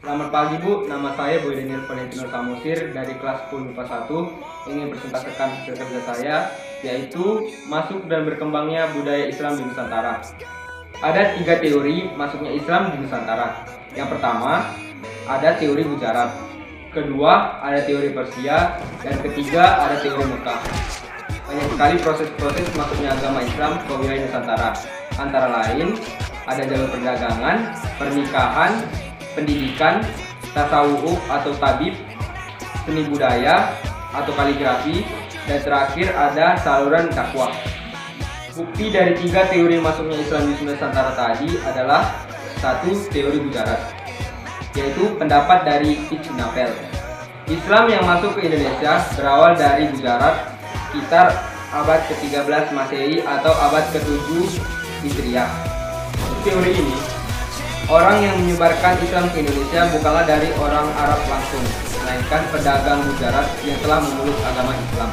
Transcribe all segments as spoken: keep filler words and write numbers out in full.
Selamat pagi Bu, nama saya Boy Daniel Valentino Samosir dari kelas sepuluh MIPA satu. Ingin presentasikan hasil kerja saya, yaitu masuk dan berkembangnya budaya Islam di Nusantara. Ada tiga teori masuknya Islam di Nusantara. Yang pertama, ada teori Gujarat. Kedua, ada teori Persia. Dan ketiga, ada teori Mekah. Banyak sekali proses-proses masuknya agama Islam ke wilayah Nusantara. Antara lain, ada jalur perdagangan, pernikahan, pendidikan, tasawuf atau tabib, seni budaya atau kaligrafi, dan terakhir ada saluran dakwah. Bukti dari tiga teori masuknya Islam di Nusantara tadi adalah satu, teori Gujarat, yaitu pendapat dari Tijjnapel. Islam yang masuk ke Indonesia berawal dari Gujarat sekitar abad ke tiga belas Masehi atau abad ke tujuh Hijriah. Teori ini, orang yang menyebarkan Islam ke Indonesia bukanlah dari orang Arab langsung, melainkan pedagang Gujarat yang telah memeluk agama Islam.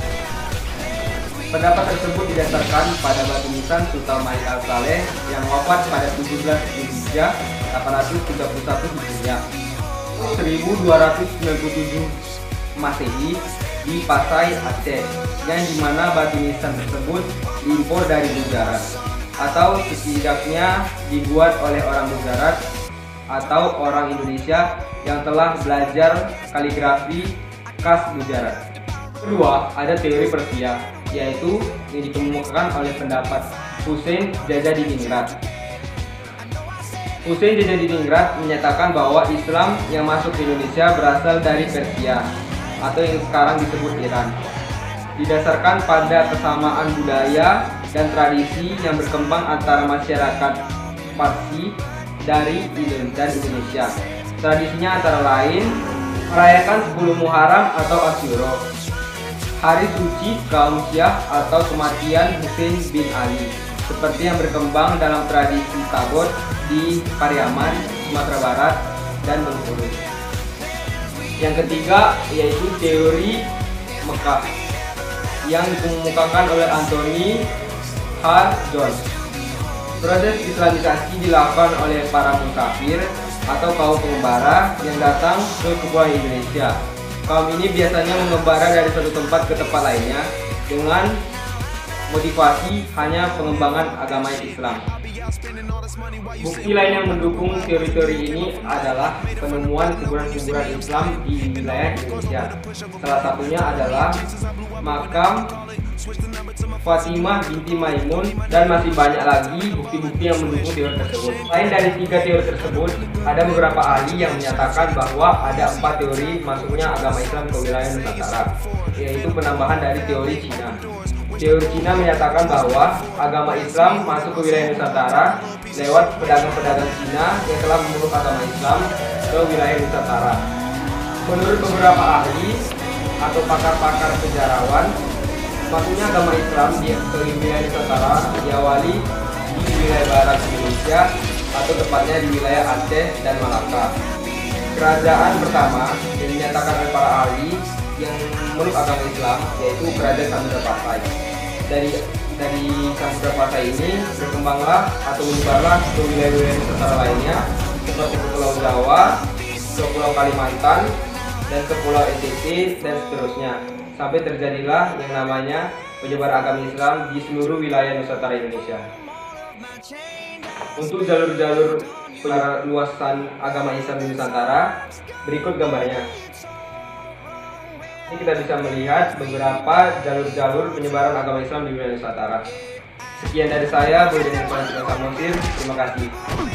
Pendapat tersebut didasarkan pada batu nisan Sultan Mahmud Al-Saleh yang wafat pada tujuh belas Zulhijjah delapan ratus tiga puluh satu Hijriah seribu dua ratus sembilan puluh tujuh Masehi di Pasai, Aceh, yang dimana batu nisan tersebut diimpor dari Gujarat, atau setidaknya dibuat oleh orang Gujarat atau orang Indonesia yang telah belajar kaligrafi khas Gujarat. Kedua, ada teori Persia, yaitu yang dikemukakan oleh pendapat Husain Jajadiningrat. Husain Jajadiningrat menyatakan bahwa Islam yang masuk ke Indonesia berasal dari Persia atau yang sekarang disebut Iran, didasarkan pada kesamaan budaya dan tradisi yang berkembang antara masyarakat Parsi dari Indonesia. Tradisinya antara lain merayakan sepuluh Muharram atau Asyura, hari suci kaum Syiah atau kematian Husain bin Ali, seperti yang berkembang dalam tradisi Tabot di Pariaman, Sumatera Barat, dan Bengkulu. Yang ketiga yaitu teori Mekah yang dikemukakan oleh Anthony H. Jones. Proses Islamisasi dilakukan oleh para musafir atau kaum pengembara yang datang ke kepulauan Indonesia. Kaum ini biasanya mengembara dari satu tempat ke tempat lainnya dengan motivasi hanya pengembangan agama Islam. Bukti lain yang mendukung teori-teori ini adalah penemuan kuburan-kuburan Islam di wilayah Indonesia. Salah satunya adalah makam Fatimah binti Maimun, dan masih banyak lagi bukti-bukti yang mendukung teori tersebut. Selain dari tiga teori tersebut, ada beberapa ahli yang menyatakan bahwa ada empat teori masuknya agama Islam ke wilayah Nusantara, yaitu penambahan dari teori Cina. Teori Cina menyatakan bahwa agama Islam masuk ke wilayah Nusantara lewat pedagang-pedagang Cina yang telah memeluk agama Islam ke wilayah Nusantara. Menurut beberapa ahli atau pakar-pakar sejarawan, masuknya agama Islam di ke wilayah Nusantara diawali di wilayah barat Indonesia atau tepatnya di wilayah Aceh dan Malaka. Kerajaan pertama yang dinyatakan oleh para ahli yang memeluk agama Islam yaitu Kerajaan Samudra Pasai. Dari dari Samudra Pasai ini berkembanglah atau menyebarlah ke wilayah-wilayah Nusantara lainnya seperti ke Pulau Jawa, ke Pulau Kalimantan, dan ke Pulau N T T dan seterusnya, sampai terjadilah yang namanya penyebaran agama Islam di seluruh wilayah Nusantara Indonesia. Untuk jalur-jalur luasan agama Islam di Nusantara, berikut gambarnya. Ini kita bisa melihat beberapa jalur-jalur penyebaran agama Islam di wilayah Nusantara. Sekian dari saya, Boy Daniel Valentino Samosir. Terima kasih.